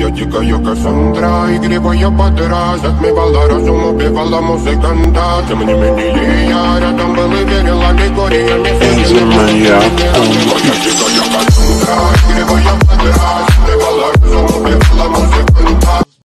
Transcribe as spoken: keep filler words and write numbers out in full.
Моя дикая Кассандра, игривая подра, затмевала разум, убивала музыканта. Тем не менее я рядом был и верила, Григория не сидела. Моя дикая